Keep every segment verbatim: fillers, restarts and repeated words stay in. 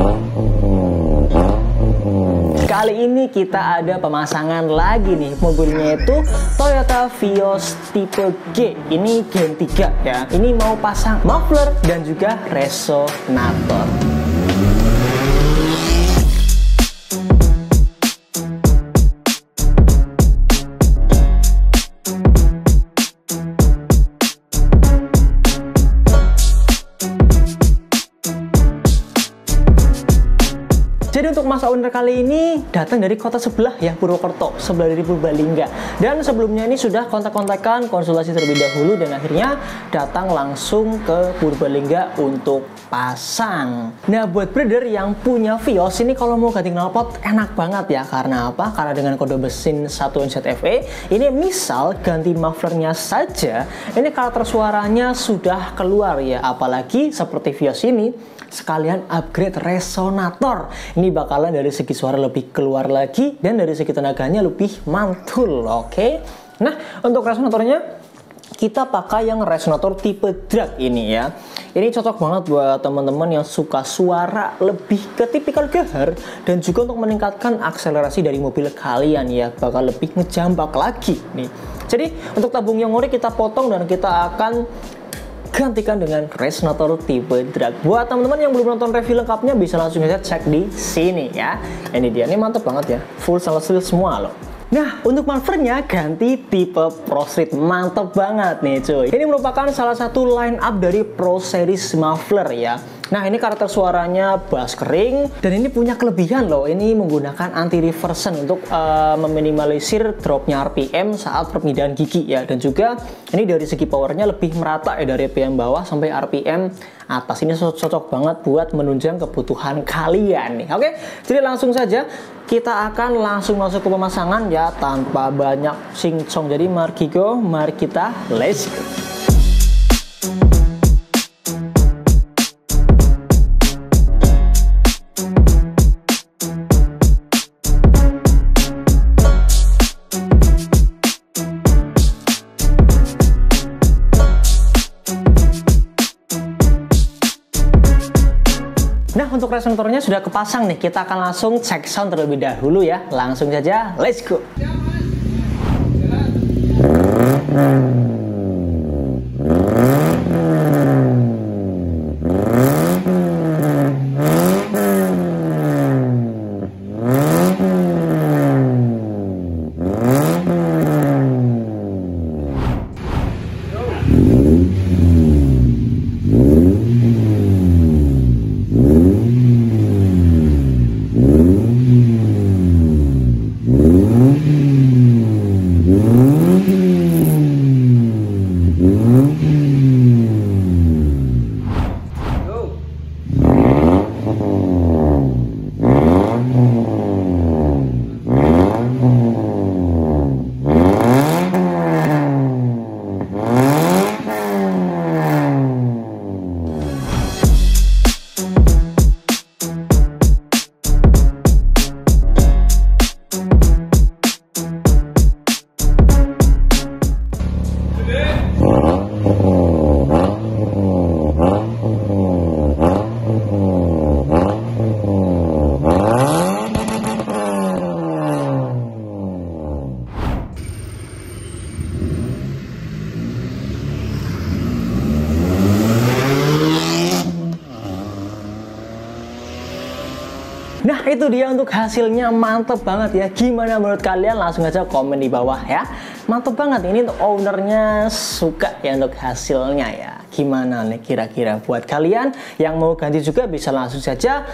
Kali ini kita ada pemasangan lagi nih, mobilnya itu Toyota Vios tipe G. Ini Gen tiga ya. Ini mau pasang muffler dan juga resonator. Jadi untuk Mas Owner kali ini datang dari kota sebelah ya, Purwokerto, sebelah dari Purbalingga. Dan sebelumnya ini sudah kontak-kontakan, konsultasi terlebih dahulu, dan akhirnya datang langsung ke Purbalingga untuk pasang. Nah, buat breeder yang punya Vios ini kalau mau ganti knalpot enak banget ya. Karena apa? Karena dengan kode mesin satu N Z F E, ini misal ganti mufflernya saja, ini karakter suaranya sudah keluar ya. Apalagi seperti Vios ini, sekalian upgrade resonator. Ini bakalan dari segi suara lebih keluar lagi dan dari segi tenaganya lebih mantul, oke? Okay? Nah, untuk resonatornya kita pakai yang resonator tipe drag ini ya. Ini cocok banget buat teman-teman yang suka suara lebih ke tipikal gahar dan juga untuk meningkatkan akselerasi dari mobil kalian ya, bakal lebih ngejambak lagi nih. Jadi untuk tabung yang ori kita potong dan kita akan gantikan dengan resonator tipe drag. Buat teman-teman yang belum nonton review lengkapnya bisa langsung aja cek di sini ya. Ini dia, ini mantep banget ya, full stainless steel semua loh. Nah, untuk mufflernya ganti tipe Pro Street, mantep banget nih cuy. Ini merupakan salah satu line up dari Pro Series muffler ya. Nah, ini karakter suaranya bass kering dan ini punya kelebihan loh. Ini menggunakan anti reversion untuk uh, meminimalisir dropnya R P M saat perpindahan gigi ya. Dan juga ini dari segi powernya lebih merata ya, dari R P M bawah sampai R P M atas. Ini cocok banget buat menunjang kebutuhan kalian nih. Oke, jadi langsung saja kita akan langsung masuk ke pemasangan ya, tanpa banyak sing-song. Jadi mari go, mari kita let's go. Nah, untuk resonatornya sudah kepasang nih, kita akan langsung cek sound terlebih dahulu ya. Langsung saja, let's go. Nah, itu dia untuk hasilnya, mantep banget ya. Gimana menurut kalian? Langsung aja komen di bawah ya. Mantep banget, ini untuk ownernya suka ya untuk hasilnya ya. Gimana nih kira-kira buat kalian yang mau ganti juga bisa langsung saja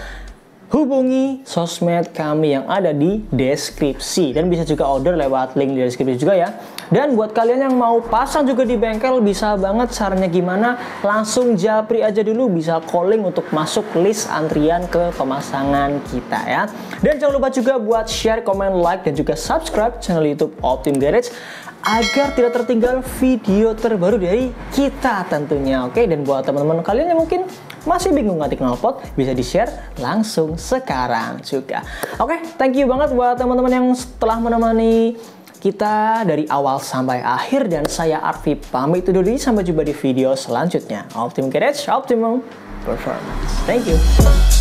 hubungi sosmed kami yang ada di deskripsi, dan bisa juga order lewat link di deskripsi juga ya. Dan buat kalian yang mau pasang juga di bengkel, bisa banget. Caranya gimana? Langsung japri aja dulu, bisa calling untuk masuk list antrian ke pemasangan kita ya. Dan jangan lupa juga buat share, comment, like, dan juga subscribe channel YouTube Optim Garage agar tidak tertinggal video terbaru dari kita tentunya. Oke, dan buat teman-teman kalian yang mungkin masih bingung ganti knalpot, bisa di-share langsung sekarang juga. Oke, thank you banget buat teman-teman yang telah menemani kita dari awal sampai akhir, dan saya Arfi pamit undur diri. Sampai jumpa di video selanjutnya. Optim Garage, Optimum Performance. Thank you.